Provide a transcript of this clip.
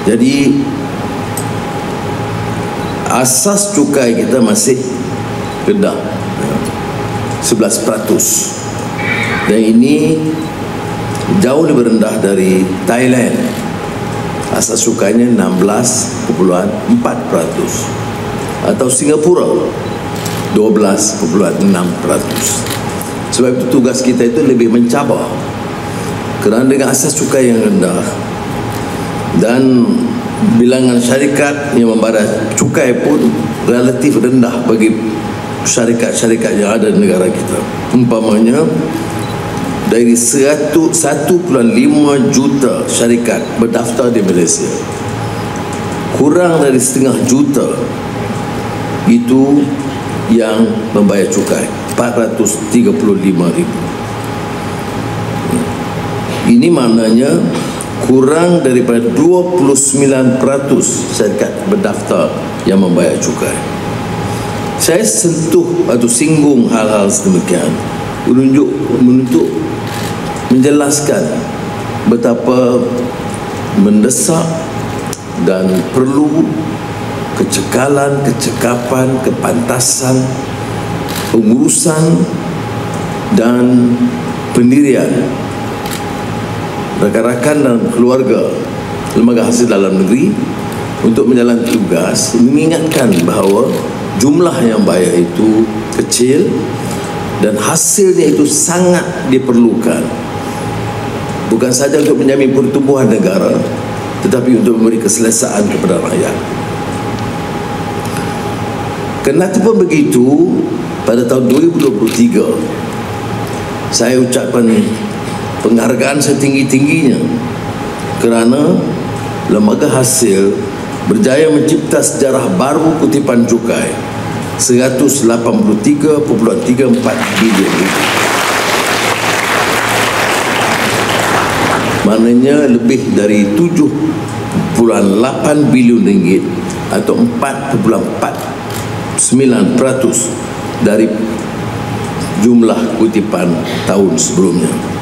Jadi asas cukai kita masih rendah, 11%, dan ini jauh lebih rendah dari Thailand. Asas cukainya 16,4%, atau Singapura 12,6%. Sebab itu tugas kita itu lebih mencabar, kerana dengan asas cukai yang rendah dan bilangan syarikat yang membayar cukai pun relatif rendah bagi syarikat-syarikat yang ada di negara kita. Umpamanya dari 1,5 juta syarikat berdaftar di Malaysia, kurang dari setengah juta itu yang membayar cukai, 435,000. Ini maknanya kurang daripada 29% syarikat berdaftar yang membayar cukai. Saya sentuh atau singgung hal-hal sedemikian untuk menjelaskan betapa mendesak dan perlu kecekalan, kecekapan, kepantasan, pengurusan dan pendirian rakan-rakan dan keluarga lembaga hasil dalam negeri untuk menjalankan tugas, mengingatkan bahawa jumlah yang bayar itu kecil dan hasilnya itu sangat diperlukan, bukan saja untuk menjamin pertumbuhan negara, tetapi untuk memberi keselesaan kepada rakyat. Kenapa begitu? Pada tahun 2023 saya ucapkan penghargaan setinggi-tingginya kerana lembaga hasil berjaya mencipta sejarah baru kutipan cukai, 183.34 bilion. Maknanya lebih dari 7.8 bilion ringgit atau 4,49% dari jumlah kutipan tahun sebelumnya.